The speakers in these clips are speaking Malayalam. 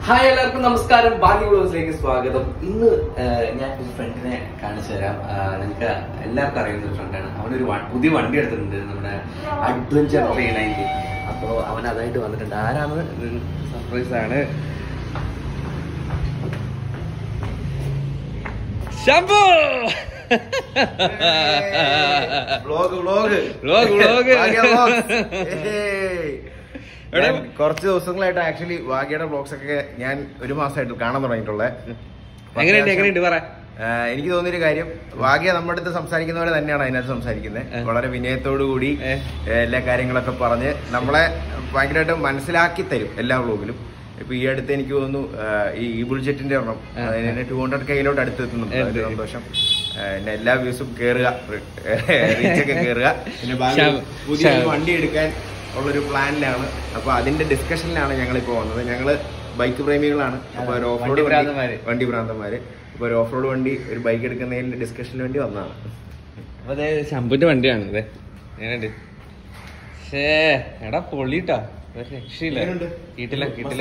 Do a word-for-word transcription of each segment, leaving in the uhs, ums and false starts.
ഹായ് എല്ലാവർക്കും നമസ്കാരം. ഭാഗ്യ വ്ലോഗ്സിലേക്ക് സ്വാഗതം. ഇന്ന് ഞാൻ ഒരു ഫ്രണ്ടിനെ കാണിച്ചു തരാം. നിങ്ങൾക്ക് എല്ലാവർക്കും അറിയുന്ന ഒരു ഫ്രണ്ടാണ്. അവനൊരു പുതിയ വണ്ടി എടുത്തിട്ടുണ്ട്, നമ്മുടെ അഡ്വഞ്ചർ ത്രീ നയൻറ്റി. അപ്പോൾ അവൻ അതായിട്ട് വന്നിട്ടുണ്ട്. ആരാണ്? സർപ്രൈസ് ആണ്. ശംഭു കുറച്ച് ദിവസങ്ങളായിട്ട് ആക്ച്വലി ഭാഗ്യയുടെ ബ്ലോഗ്സ് ഒക്കെ ഞാൻ ഒരു മാസമായിട്ട് കാണാൻ തുടങ്ങിയിട്ടുള്ളത്. എങ്ങനെയുണ്ട് എങ്ങനെയുണ്ട് പറ. എനിക്ക് തോന്നിയൊരു കാര്യം, ഭാഗ്യ നമ്മുടെ അടുത്ത് സംസാരിക്കുന്ന പോലെ തന്നെയാണ് അതിനകത്ത് സംസാരിക്കുന്നത്. വളരെ വിനയത്തോടു കൂടി എല്ലാ കാര്യങ്ങളൊക്കെ പറഞ്ഞ് നമ്മളെ ഭയങ്കരമായിട്ട് മനസ്സിലാക്കി തരും എല്ലാ വ്ലോഗിലും. ഇപ്പൊ ഈ അടുത്ത് എനിക്ക് തോന്നുന്നു ഈ ഈ ബുൾജെറ്റിന്റെ ഒരെണ്ണം അതിന് ടു ഹൺഡ്രഡ് കൈയിലോട്ട് അടുത്ത് എത്തുന്നുണ്ട്. സന്തോഷം. പിന്നെ എല്ലാ വ്യൂസും കേറുക, റീച്ചൊക്കെ കേറുക. പിന്നെ പുതിയ വണ്ടി എടുക്കാൻ ഉള്ളൊരു പ്ലാനിലാണ്. അപ്പൊ അതിന്റെ ഡിസ്കഷനിലാണ് ഞങ്ങളിപ്പോ വന്നത്. ഞങ്ങള് ബൈക്ക് പ്രേമികളാണ്. അപ്പൊ ഒരു ഓഫ് റോഡ് വണ്ടി ഭ്രാന്തന്മാര്. അപ്പൊ ഒരു ഓഫ് റോഡ് വണ്ടി, ഒരു ബൈക്ക് എടുക്കുന്നതിന്റെ ഡിസ്കഷന് വേണ്ടി വന്നതാണ്. അപ്പൊ അതെ ശംഭുന്റെ വണ്ടിയാണ് ഇത്. എങ്ങനെയുണ്ട്? എടാ പൊള്ളിട്ടാ, രക്ഷയില്ല. കിട്ടില്ല കിട്ടില്ല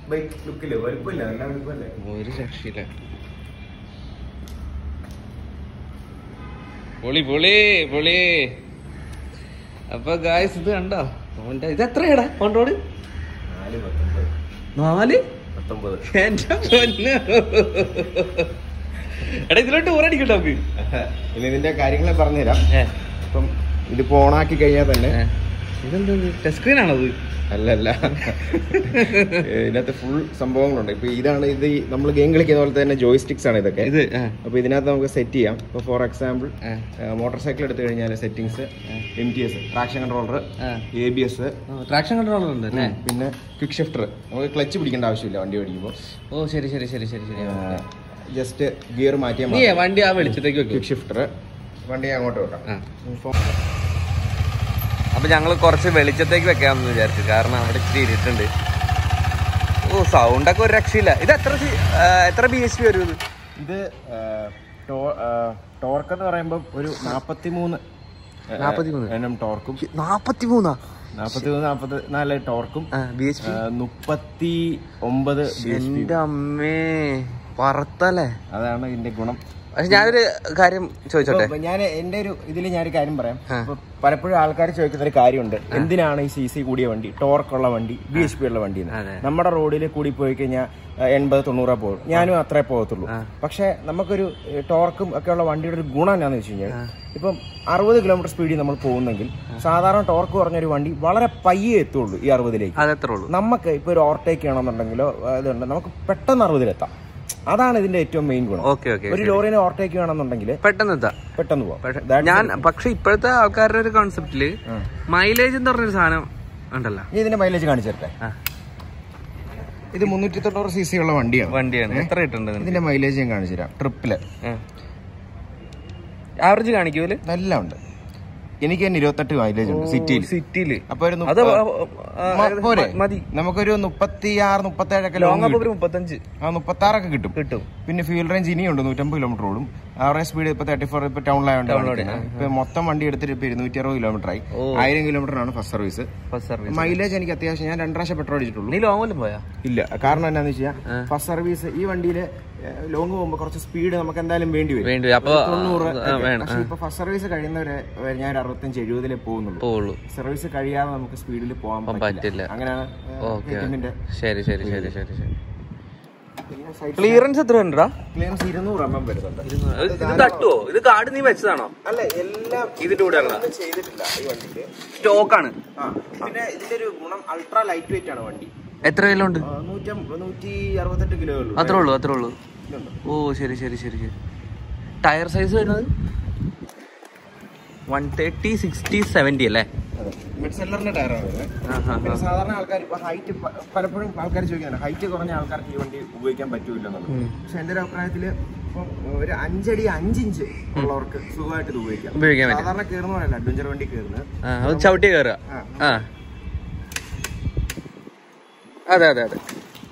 ഒരു രക്ഷയില്ല. പൊളി പൊളി പൊളി. അപ്പൊ ഗായ്സ് ഇത് കണ്ടോ, ഇത് എത്രയാടാ ഓൺ റോഡ്? നാല് പത്തൊമ്പത്. എടാ ഇതിലോട്ട് ഊറടിക്കട്ടോ നമുക്ക്. ഇനി ഇതിന്റെ കാര്യങ്ങളെ പറഞ്ഞുതരാം. അപ്പം ഇതിപ്പോ ഓണാക്കി കഴിഞ്ഞാൽ തന്നെ ഇതെന്താ ടച്ച് സ്ക്രീൻ ആണത്? അല്ലല്ല, ഇതിനകത്ത് ഫുൾ സംഭവങ്ങളുണ്ട്. ഇപ്പൊ ഇതാണ് ഇത് നമ്മൾ ഗെയിം കളിക്കുന്ന പോലെ തന്നെ ജോയ്സ്റ്റിക്സ് ആണ് ഇതൊക്കെ. ഇത് അപ്പൊ ഇതിനകത്ത് നമുക്ക് സെറ്റ് ചെയ്യാം. ഇപ്പൊ ഫോർ എക്സാമ്പിൾ മോട്ടോർ സൈക്കിൾ എടുത്തു കഴിഞ്ഞാൽ settings, M T S, traction controller, A B S, traction controller ഉണ്ട്, പിന്നെ ക്വിക്ക് ഷിഫ്റ്റർ. നമുക്ക് ക്ലച്ച് പിടിക്കേണ്ട ആവശ്യമില്ല വണ്ടി ഓടിക്കുമ്പോൾ. ഓ ശരി ശരി ശരി ശരി ശരി. ജസ്റ്റ് ഗിയർ മാറ്റിയാൽ വണ്ടി ആ വെളിച്ചത്തേക്ക് ക്വിക്ക് ഷിഫ്റ്റർ. വണ്ടി അങ്ങോട്ട് വെക്കാം. അപ്പൊ ഞങ്ങൾ കുറച്ച് വെളിച്ചത്തേക്ക് വെക്കാമെന്ന് വിചാരിച്ചു, കാരണം അവിടെ ഇച്ചിരി ഇരുട്ടുണ്ട്. ഓ സൗണ്ടൊക്കെ ഒരു രക്ഷയില്ല. ഇത് എത്ര എത്ര ബി എച്ച് പി വരും ഇത്? ഇത് ടോർക്ക് എന്ന് പറയുമ്പോൾ ഒരു നാപ്പത്തി മൂന്ന് നാപ്പത്തി മൂന്ന് എണ്ണം ടോർക്കും. നാപ്പത്തി മൂന്നാ നാപ്പത്തി മൂന്ന് നാപ്പത്തി നാല് ടോർക്കും ബി എച്ച് പി മുപ്പത്തി ഒമ്പത്. എന്റെ അമ്മേ പറത്തല്ലേ. അതാണ് ഇതിന്റെ ഗുണം. പക്ഷെ ഞാനൊരു കാര്യം ചോദിച്ചോട്ടെ. ഞാൻ എന്റെ ഒരു ഇതിൽ ഞാനൊരു കാര്യം പറയാം. പലപ്പോഴും ആൾക്കാർ ചോദിക്കുന്ന ഒരു കാര്യമുണ്ട്, എന്തിനാണ് ഈ സി സി കൂടിയ വണ്ടി, ടോർക്കുള്ള വണ്ടി, ബി എച്ച് പി ഉള്ള വണ്ടി? നമ്മുടെ റോഡിൽ കൂടി പോയി കഴിഞ്ഞാൽ എൺപത് തൊണ്ണൂറാ പോകും. ഞാനും അത്രേ പോകത്തുള്ളൂ. പക്ഷെ നമുക്കൊരു ടോർക്കും ഒക്കെ ഉള്ള വണ്ടിയുടെ ഒരു ഗുണം എന്താണെന്ന് വെച്ച് കഴിഞ്ഞാൽ, ഇപ്പം അറുപത് കിലോമീറ്റർ സ്പീഡിൽ നമ്മൾ പോകുന്നെങ്കിൽ സാധാരണ ടോർക്ക് പറഞ്ഞൊരു വണ്ടി വളരെ പയ്യെ എത്തുള്ളൂ ഈ അറുപതിലേക്ക്. നമുക്ക് ഇപ്പൊ ഒരു ഓവർടേക്ക് ചെയ്യണമെന്നുണ്ടെങ്കിലോ അതുകൊണ്ട് നമുക്ക് പെട്ടെന്ന് അറുപതിലെത്താം. അതാണ് ഇതിന്റെ ഏറ്റവും മെയിൻ ഗുണം. ഒരു ലോറിനെ ഓവർടേക്ക് ചെയ്യണമെന്നുണ്ടെങ്കിൽ പെട്ടെന്ന് പെട്ടെന്ന് പോവാം. ഞാൻ പക്ഷെ ഇപ്പോഴത്തെ ആൾക്കാരുടെ ഒരു കോൺസെപ്റ്റില് മൈലേജ് എന്ന് പറഞ്ഞൊരു സാധനം ഉണ്ടല്ലോ. നീ ഇതിന്റെ മൈലേജ് കാണിച്ചു തരട്ടെ. ഇത് മുന്നൂറ്റി തൊണ്ണൂറ് സി സി ഉള്ള വണ്ടിയാണ് വണ്ടിയാണ് എത്ര കിട്ടുന്നുണ്ട്? ഇതിന്റെ മൈലേജ് ഞാൻ കാണിച്ചു തരാം. ട്രിപ്പില് ആവറേജ് കാണിക്കൂല് എല്ലാം ഉണ്ട്. എനിക്ക് തന്നെ ഇരുപത്തെട്ട് മൈലേജ് ഉണ്ട് സിറ്റിയിൽ. സിറ്റിയില് അപ്പൊ ഒരു മതി. നമുക്കൊരു മുപ്പത്തി ആറ് മുപ്പത്തി ഏഴൊക്കെ മുപ്പത്തഞ്ച് ആ മുപ്പത്തി ആറൊക്കെ കിട്ടും കിട്ടും പിന്നെ ഫ്യൂൽ റേഞ്ച് ഇനിയുണ്ട് നൂറ്റമ്പത് കിലോമീറ്റർ ഓടും. ആവറേജ് സ്പീഡ് ഇപ്പൊ തേർട്ടി ഫോർ ഇപ്പൊ ടൗണിലായോണ്ട് ഇപ്പൊ മൊത്തം വണ്ടി എടുത്തിട്ട് ഇപ്പൊ ഇരുന്നൂറ്റി അറുപത് കിലോമീറ്റർ ആയി. ആയിരം കിലോമീറ്ററാണ് ഫസ്റ്റ് സർവീസ്. മൈലേജ് എനിക്ക് അത്യാവശ്യം, ഞാൻ രണ്ട് പ്രാവശ്യം പെട്രോൾ അടിച്ചിട്ടുള്ളൂ. നീ ലോങ്ങിലും പോയാ? ഇല്ല. കാരണം എന്താന്ന് വെച്ചാൽ ഫസ്റ്റ് സർവീസ് ഈ വണ്ടിയില് ലോങ് പോകുമ്പോ കുറച്ച് സ്പീഡ് നമുക്ക് എന്തായാലും വേണ്ടി വരും. തൊണ്ണൂറ്. പക്ഷെ ഇപ്പൊ ഫസ്റ്റ് സർവീസ് കഴിയുന്നവരെ ഞാൻ ഒരു അറുപത്തഞ്ച് എഴുപതിലേ പോകുന്നുള്ളൂ. സർവീസ് കഴിയാതെ നമുക്ക് സ്പീഡിൽ പോകാൻ പറ്റില്ല. അങ്ങനെയാണ്. ശരി ശരി ശരി ശരി ശരി. ക്ലിയറൻസ് എത്ര ഉണ്ടാ? ക്ലിയറൻസ് ഇരുന്നൂറ് എം എം വരുന്നുണ്ട്. ഇത് തട്ടുവോ? ഇത് കാർഡ് നീ വെച്ചതാണോ? അല്ല, എല്ലാം ഇതിന്റെ കൂടെ ചെയ്തിട്ടില്ല ഈ വണ്ടിക്ക്. സ്റ്റോക്കാണ്. പിന്നെ ഇതിന്റെ ഒരു ഗുണം അൾട്രാ ലൈറ്റ് വെയിറ്റ് ആണ് വണ്ടി. എത്ര കിലോ ഉണ്ട്? നൂറ്റി അറുപത്തെട്ട് കിലോ ഉള്ളൂ. അത്രേ ഉള്ളൂ അത്രേ ഉള്ളൂ. ഓ ശരി ശരി ശരി ശരി. ടയർ സൈസ് വരുന്നത് വൺ തേർട്ടി സിക്സ്റ്റി സെവന്റി അല്ലേ? മിഡ്സെല്ലറിന്റെ ടയറാണ്. പിന്നെ സാധാരണ ആൾക്കാർ ഇപ്പൊ ഹൈറ്റ് പലപ്പോഴും ആൾക്കാർ ചോദിക്കുന്നുണ്ട്, ഹൈറ്റ് കുറഞ്ഞ ആൾക്കാർക്ക് ഈ വണ്ടി ഉപയോഗിക്കാൻ പറ്റൂലെന്നുള്ളത്. പക്ഷെ എന്റെ ഒരു അഭിപ്രായത്തില് ഇപ്പം ഒരു അഞ്ചടി അഞ്ചിഞ്ച് ഉള്ളവർക്ക് സുഖമായിട്ട് ഇത് ഉപയോഗിക്കാം. സാധാരണ കയറുന്ന പോലെയല്ല അഡ്വഞ്ചർ വണ്ടി കയറുന്നത്, ചവിട്ടി കയറുക. അതെ അതെ അതെ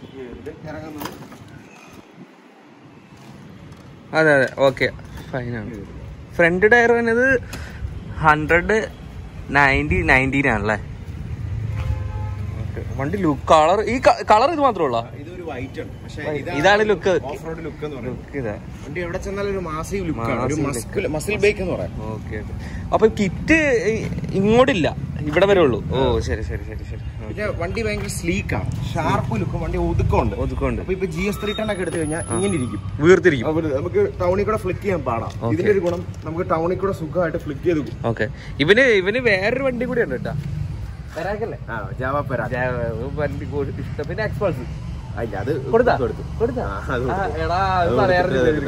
അതെ അതെ ഓക്കെ ഫൈനാണ്. ഫ്രണ്ട് ടയർ വരുന്നത് ഹൺഡ്രഡ് നയൻറ്റി നയൻറ്റീൻ ആണല്ലേ? വണ്ടി ലുക്ക് കളർ ഈ കളർ ഇത് മാത്രമേ ഉള്ളൂ. ഇതൊരു ഒരു വൈറ്റ് ആണ്. പക്ഷേ ഇതാണ് ലുക്ക്, ഓഫ് റോഡ് ലുക്ക് എന്ന് പറയുന്നത്. വണ്ടി എവിടെ ചെന്നാലും ഒരു മാസീവ് ലുക്കാണ്, ഒരു മസ്കിൽ മസിൽ ബൈക്ക് എന്ന് പറയാം. ഓക്കെ. അപ്പൊ കിറ്റ് ഇങ്ങോട്ടില്ല, ഇവിടെ വരെ ഉള്ളൂ. ഓ ശരി ശരി ശരി ശരി. പിന്നെ വണ്ടി ഭയങ്കര സ്ലീക്കാണ്, ഷാർപ്പ് ലുക്കും, വണ്ടി ഒതുക്കമുണ്ട് ഒതുക്കമുണ്ട്. അപ്പൊ ഇപ്പൊ ജി എസ് ത്രീ ടെൻ ഒക്കെ എടുത്തു കഴിഞ്ഞാൽ ഇങ്ങനെ ഇരിക്കും, വീർത്തിരിക്കും. നമുക്ക് ടൗണിൽ കൂടെ ഫ്ലിക്ക് ചെയ്യാൻ പാടാം. ഇതിന്റെ ഒരു ഗുണം നമുക്ക് ടൗണിൽ കൂടെ സുഖമായിട്ട് ഫ്ലിക്ക് ചെയ്ത് പോകും. ഓക്കെ. ഇവന് ഇവന് വേറൊരു വണ്ടി കൂടി ഉണ്ട് കേട്ടോ, പെരാക്കല്ലേ? ജാവ പെരാക്ക് വണ്ടി ഇഷ്ടം. പിന്നെ എക്സ്പൾസ് അല്ല, അത് കൊടുത്താ കൊടുത്താ എടാ അത് പറയാറില്ല.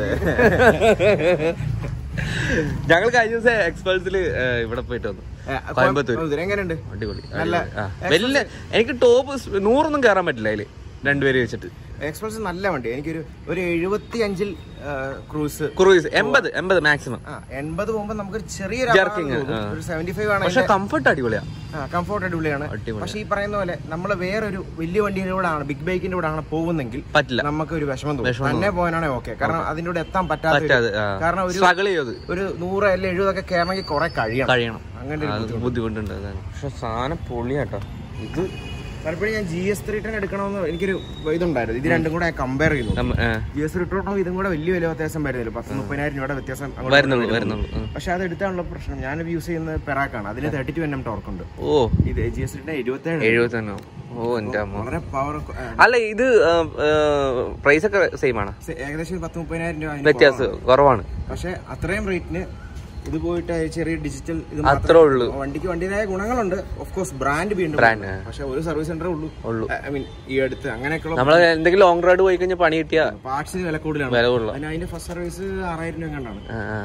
ഞങ്ങൾ കഴിഞ്ഞ ദിവസം എക്സ്പൾസിൽ ഇവിടെ പോയിട്ട് വന്നു, കോയമ്പത്തൂർ. എങ്ങനെയുണ്ട്? അടിപൊളി. വലിയ എനിക്ക് ടോപ്പ് നൂറൊന്നും കയറാൻ പറ്റില്ല അതില്, രണ്ടുപേര് വെച്ചിട്ട്. എക്സ്പ്രസ് നല്ല വണ്ടി. എനിക്കൊരു ഒരു എഴുപത്തി അഞ്ചിൽ ക്രൂസ് ക്രൂസ് എൺപത് എൺപത് മാക്സിമം. എൺപത് പോകുമ്പോ നമുക്ക് ചെറിയ സെവന്റി ഫൈവ് ആണ്. പക്ഷെ കംഫർട്ട് അടിപൊളിയാണ്. കംഫർട്ട് അടിപൊളിയാണ്. പക്ഷെ ഈ പറയുന്ന പോലെ നമ്മൾ വേറൊരു വലിയ വണ്ടിയുടെ കൂടെ ആണ്, ബിഗ് ബൈക്കിന്റെ കൂടെ ആണ് പോകുന്നെങ്കിൽ പറ്റില്ല, നമുക്ക് ഒരു വിഷമം തോന്നും. തന്നെ പോകാനാണെ ഓക്കെ, കാരണം അതിന്റെ കൂടെ എത്താൻ പറ്റാത്ത, കാരണം ഒരു ഒരു നൂറ് അല്ലെ എഴുപതൊക്കെ കയറണമെങ്കിൽ കുറെ കഴിയണം കഴിയണം അങ്ങനെ ബുദ്ധിമുട്ടുണ്ട്. പക്ഷെ സാധനം പൊളിയാട്ടോ. ഇത് പലപ്പോഴും ഞാൻ ജി എസ് ത്രീ ടെൻ എടുക്കണമെന്ന് എനിക്കൊരു ഇതുണ്ടായിരുന്നു. ഇത് രണ്ടും കൂടെ കമ്പയർ ചെയ്യുന്നു. ജി എസ് ത്രീ ടെൻ ഇതും കൂടെ വലിയ വില വ്യത്യാസം വരുന്നില്ല, പത്ത് മുപ്പതിനായിരം രൂപയുടെ വ്യത്യാസം. പക്ഷെ അത് എടുത്താനുള്ള പ്രശ്നം, ഞാൻ യൂസ് ചെയ്യുന്നത് പെറാക്കാണ്, അതിന് തേർട്ടി ടു എൻ എം ടോർക്കുണ്ട്. ഓ ഇത് ജി എസ് ത്രീ ടെൻ എഴുപത്തേഴ് എഴുപത്തെണ്ണോ. ഓ എന്റെ വളരെ പവർ. അല്ല ഇത് പ്രൈസ് ഒക്കെ സെയിം ആണ്, ഏകദേശം പത്ത് മുപ്പതിനായിരം രൂപ വ്യത്യാസം കുറവാണ്. പക്ഷെ അത്രയും റേറ്റിന് ഇത് പോയിട്ട് ചെറിയ ഡിജിറ്റൽ ഇത് അത്രേ ഉള്ളൂ. വണ്ടിക്ക് വണ്ടിയുടേതായ ഗുണങ്ങളുണ്ട്. ഓഫ് കോഴ്സ് ബ്രാൻഡ് ബ്രാൻഡ് പക്ഷെ ഒരു സർവീസ് സെന്ററേ ഉള്ളൂ ഉള്ളൂ ഐ മീൻ ഈ അടുത്ത്. അങ്ങനെയൊക്കെയുള്ള നമ്മൾ എന്തെങ്കിലും ലോങ് റൈഡ് പോയി കഴിഞ്ഞാൽ പണി കിട്ടിയ പാർട്സിന് വില കൂടുതലാണ്. വില കൂടുതൽ. അതിന്റെ ഫസ്റ്റ് സർവീസ് ആറായിരം രൂപ കണ്ടാണ്.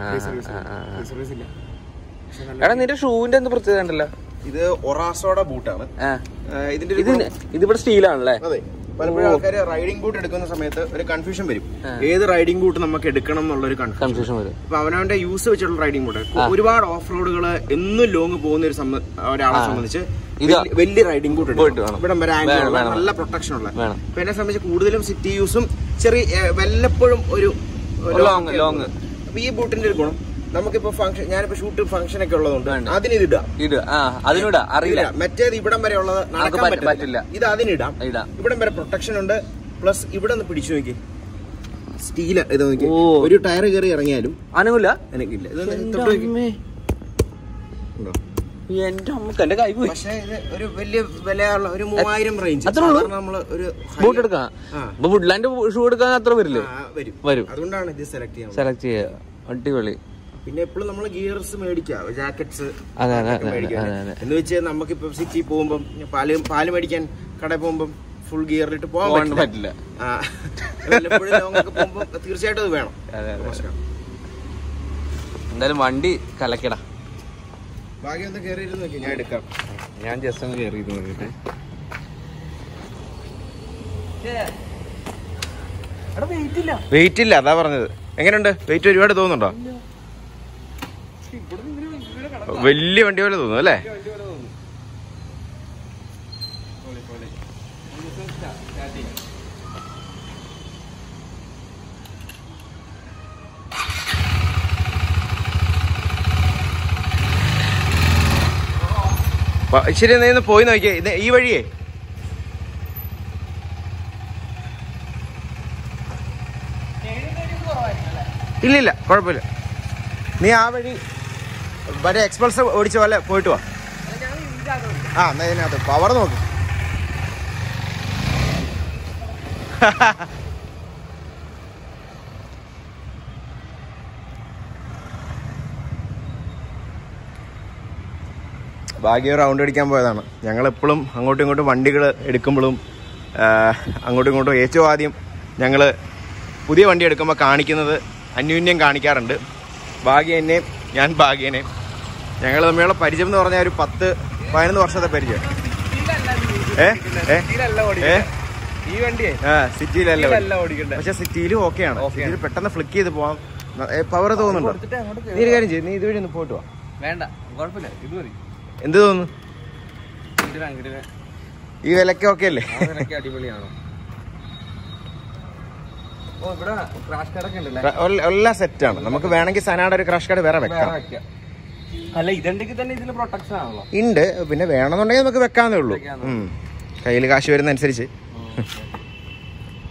സർവീസ് ഇല്ല. എടാ നിന്റെ ഷൂവിന്റെ എന്ത് പ്രത്യേകത ഉണ്ടല്ലോ? ഇത് ഒറാസോയുടെ ബൂട്ടാണ്. ഇതിന്റെ ഇതിവിടെ സ്റ്റീലാണല്ലേ? അതെ. പലപ്പോഴും ആൾക്കാർ റൈഡിംഗ് ബൂട്ട് എടുക്കുന്ന സമയത്ത് ഒരു കൺഫ്യൂഷൻ വരും, ഏത് റൈഡിംഗ് ബൂട്ട് നമുക്ക് എടുക്കണം എന്നുള്ളൊരു കൺഫ്യൂഷൻ വരും. ഇപ്പൊ അവനവന്റെ യൂസ് വെച്ചിട്ടുള്ള റൈഡിംഗ് ബൂട്ട്, ഒരുപാട് ഓഫ് റോഡുകൾ എന്നും ലോങ് പോകുന്ന ഒരു ഒരാളെ സംബന്ധിച്ച് വലിയ റൈഡിംഗ് ബൂട്ട് എടുക്കും. ഇവിടം വരെ ആംഗിൾ നല്ല പ്രൊട്ടക്ഷൻ ഉള്ള. ഇപ്പൊ എന്നെ സംബന്ധിച്ച് കൂടുതലും സിറ്റി യൂസും ചെറിയ വല്ലപ്പോഴും ഒരു ലോങ്. അപ്പൊ ഈ ബൂട്ടിന്റെ ഒരു ഗുണം, നമുക്കിപ്പോ ഫംഗ്ഷൻ, ഞാനിപ്പോ ഷൂട്ട് ഫംഗ്ഷൻ ഒക്കെ ഉള്ളതുകൊണ്ട് അതിന് ഇതിടാം, അറിയില്ല. മറ്റേത് ഇവിടം വരെ ഉള്ളത് നടക്കാൻ പറ്റില്ല, ഇത് അതിനിടാം. ഇവിടം വരെ പ്രൊട്ടക്ഷൻ ഉണ്ട്. പ്ലസ് ഇവിടെ ഒന്ന് പിടിച്ചു നോക്കി, സ്റ്റീല് ഇത് നോക്കി, ഒരു ടയർ കയറി ഇറങ്ങിയാലും അനങ്ങില്ല എനിക്കില്ല. പക്ഷേ ഇത് ഒരു വലിയ വിലയുള്ള ഒരു മൂവായിരം റേഞ്ച് നമ്മള് ഒരു ബൂട്ട് എടുക്കാം. വുഡ്ലാൻഡ് ഷൂ എടുക്കാൻ അത്ര വരില്ലേ? വരും. അതുകൊണ്ടാണ് ഇത് സെലക്ട് ചെയ്യാൻ സെലക്ട് ചെയ്യുക. അടിപൊളി. പിന്നെ എപ്പോഴും നമ്മള് ഗിയർസ് മേടിക്കാം, ജാക്കറ്റ്സ് എന്ന് വെച്ചാൽ നമുക്കിപ്പോ സിറ്റി പോകുമ്പോ പാല് പാല് മേടിക്കാൻ കടയിൽ പോകുമ്പോ ഫുൾ ഗിയറിലിട്ട് പോകാൻ പറ്റില്ല. വല്ലപ്പോഴും ലോങ്ങൊക്കെ പോകുമ്പോ തീർച്ചയായിട്ടും അത് വേണം. എന്തായാലും വണ്ടി കലക്കടാ. ഭാഗ്യം ഒന്ന് കയറിയിരുന്നു നോക്കി, ഞാൻ എടുക്കാം. ഞാൻ ജസ്റ്റ് ഒന്ന് കയറി നോക്കിട്ട്. വെയിറ്റ് ഇല്ല, അതാ പറഞ്ഞത്. എങ്ങനെയുണ്ട്? വെയിറ്റ് ഒരുപാട് തോന്നുന്നുണ്ടോ? വലിയ വണ്ടി പോലെ തോന്നുന്നു അല്ലേ? ശരി, എന്നാ ഇന്ന് പോയി നോക്കിയേ. ഇത് ഈ വഴിയേ ഇല്ലില്ല, കുഴപ്പമില്ല. നീ ആ വഴി മറ്റേ എക്സ്പ്രസ് ഓടിച്ച പോലെ പോയിട്ട് വാ. ആ എന്നാ ഇതിനകത്ത് പവർ നോക്ക്. ഭാഗ്യം റൗണ്ട് അടിക്കാൻ പോയതാണ്. ഞങ്ങളെപ്പോഴും അങ്ങോട്ടും ഇങ്ങോട്ടും വണ്ടികൾ എടുക്കുമ്പോഴും അങ്ങോട്ടും ഇങ്ങോട്ടും ഏറ്റവും ആദ്യം ഞങ്ങൾ പുതിയ വണ്ടി എടുക്കുമ്പോൾ കാണിക്കുന്നത് അന്യോന്യം കാണിക്കാറുണ്ട്. ഭാഗ്യനെയും ഞാൻ ഭാഗ്യനെയും ഞങ്ങൾ തമ്മിലുള്ള പരിചയം എന്ന് പറഞ്ഞാൽ ഒരു പത്ത് പതിനൊന്ന് വർഷത്തെ പരിചയം. ഏ ഏ ഈ വണ്ടി ആ സിറ്റിയിലല്ല ഓടിക്കണ്ടേ? പക്ഷെ സിറ്റിയിലും ഓക്കെയാണ്. സിറ്റിയിൽ പെട്ടെന്ന് ഫ്ലിക്ക് ചെയ്ത് പോവാം. പവർ തോന്നുന്നുണ്ടോ? നീ ഒരു കാര്യം ചെയ്യും, നീ ഇതുവഴി ഒന്ന് പോയിട്ട് പോവാ. വേണ്ട, കുഴപ്പമില്ല, ഇത് മതി. എന്ത് തോന്നുന്നു? ഈ വിലക്ക് ഓക്കെ അല്ലേ? അടിപൊളിയാണോ? എല്ലാം സെറ്റാണ്. നമുക്ക് വേണമെങ്കിൽ സനാടെ ഒരു ക്രാഷ് കാർഡ് വേറെ വെക്കാം. അല്ല, ഇതുണ്ടെങ്കിൽ തന്നെ ഇതിന് പ്രൊട്ടക്ഷൻ ആണല്ലോ. ഉണ്ട്. പിന്നെ വേണമെന്നുണ്ടെങ്കിൽ നമുക്ക് വെക്കാന്നേ ഉള്ളൂ. കയ്യിൽ കാശ് വരുന്ന അനുസരിച്ച്.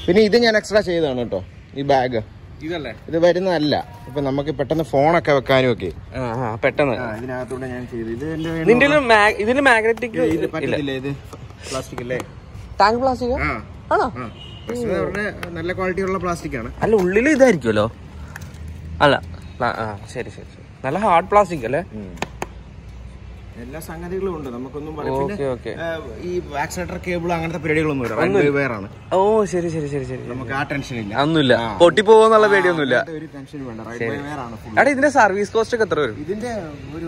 പിന്നെ ഇത് ഞാൻ എക്സ്ട്രാ ചെയ്തതാണ് കേട്ടോ, ഈ ബാഗ്. ഇതല്ലേ ഇത് വരുന്നതല്ല, ഇപ്പൊ നമുക്ക് പെട്ടെന്ന് ഫോണൊക്കെ വെക്കാനും ഒക്കെ പെട്ടെന്ന് ഇതിനകത്തൂടെ ഞാൻ ചെയ്തു. ഇത് ഇതിന് മാഗ്നറ്റിക് ഇത് പറ്റത്തില്ല, ഇത് പ്ലാസ്റ്റിക് അല്ലേ? ടാങ്ക് പ്ലാസ്റ്റിക് ആണോ? നല്ല ക്വാളിറ്റി ഉള്ള പ്ലാസ്റ്റിക് ആണ്. അല്ല ഉള്ളിൽ ഇതായിരിക്കുമല്ലോ. അല്ല ശരി ശരി ശരി, നല്ല ഹാർഡ് പ്ലാസ്റ്റിക് അല്ലേ? എല്ലാ സംഗതികളും ഉണ്ട്, നമുക്കൊന്നും ഈ ആക്സിലേറ്റർ കേബിൾ അങ്ങനത്തെ പരിപാടികളൊന്നും ഇല്ല. ഓ ശരി ശരി ശരി ശരി, നമുക്ക് ആ ടെൻഷൻ ഇല്ല, ഒന്നുമില്ല. പൊട്ടിപ്പോകുന്നുള്ള പേടിയൊന്നുമില്ല. ഒരു ടെൻഷൻ വേണ്ട. എടാ ഇതിന്റെ സർവീസ് കോസ്റ്റ് ഒക്കെ എത്ര വരും? ഇതിന്റെ ഒരു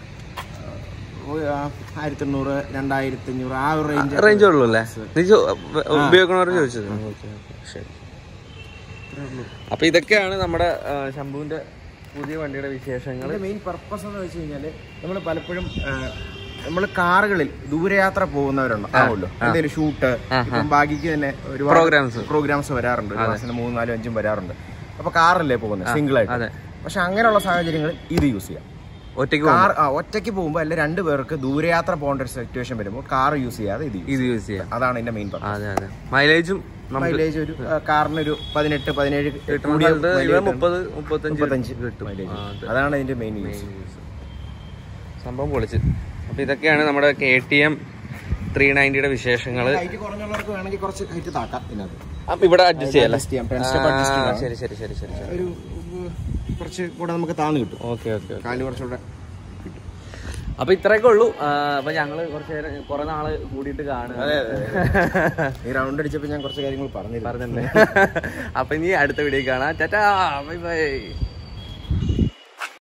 ആയിരത്തി എണ്ണൂറ് രണ്ടായിരത്തി അഞ്ഞൂറ് ആ ഒരു റേഞ്ച് റേഞ്ച് ഉള്ളൂ അല്ലേ? ഉപയോഗിക്കണവർ ചോദിച്ചത്. ശരി, അപ്പൊ ഇതൊക്കെയാണ് നമ്മുടെ ശംഭുവിന്റെ പുതിയ വണ്ടിയുടെ വിശേഷങ്ങൾ. മെയിൻ പർപ്പസ് എന്ന് വെച്ച് കഴിഞ്ഞാല് നമ്മൾ പലപ്പോഴും നമ്മൾ കാറുകളിൽ ദൂരയാത്ര പോകുന്നവരുണ്ടാവുമല്ലോ, എന്തെങ്കിലും ഷൂട്ട്, ഇപ്പം ബാക്കിക്ക് തന്നെ ഒരുപാട് പ്രോഗ്രാംസ് പ്രോഗ്രാംസ് വരാറുണ്ട്, മൂന്നും നാലും അഞ്ചും വരാറുണ്ട്. അപ്പൊ കാറല്ലേ പോകുന്നത് സിംഗിൾ ആയിട്ട്. പക്ഷെ അങ്ങനെയുള്ള സാഹചര്യങ്ങളിൽ ഇത് യൂസ് ചെയ്യാം. ഒറ്റയ്ക്ക് കാർ ഒറ്റയ്ക്ക് പോകുമ്പോൾ അല്ലെ രണ്ടു പേർക്ക് ദൂരയാത്ര പോകേണ്ട ഒരു സിറ്റുവേഷൻ വരുമ്പോൾ കാർ യൂസ് ചെയ്യാതെ ഇത് ഇത് യൂസ് ചെയ്യാം. അതാണ് ഇതിന്റെ മെയിൻ പർപ്പസ്. മൈലേജും മൈലേജ് ഒരു കാറിനൊരു പതിനെട്ട് പതിനേഴ് മുപ്പത് മുപ്പത്തഞ്ച് കിട്ടും. അതാണ് ഇതിന്റെ മെയിൻ യൂസ്. സംഭവം പൊളിച്ച്. അപ്പൊ ഇതൊക്കെയാണ് നമ്മുടെ കെ ടി എം ത്രീ നയൻറ്റിയുടെ വിശേഷങ്ങൾ. ഹൈറ്റ് കുറഞ്ഞവർക്ക് വേണമെങ്കിൽ കുറച്ച് ഹൈറ്റ് താക്കാം. ഇവിടെ അഡ്ജസ്റ്റ് ചെയ്യാം. ശരി ശരി ശരി ശരി ഒരു കുറച്ച് കൂടെ നമുക്ക് താന്ന് കിട്ടും. ഓക്കെ ഓക്കെ, കാല് കുറച്ചുകൂടെ. അപ്പൊ ഇത്രയൊക്കെ ഉള്ളൂ. അപ്പൊ ഞങ്ങള് കുറച്ച് നേരം കുറെ നാള് കൂടിയിട്ട് കാണുക. ഈ റൗണ്ട് അടിച്ചപ്പോ ഞാൻ കുറച്ച് കാര്യങ്ങൾ പറഞ്ഞു പറഞ്ഞില്ലേ. അപ്പൊ ഇനി അടുത്ത വീഡിയോ കാണാം. Tata, bye by.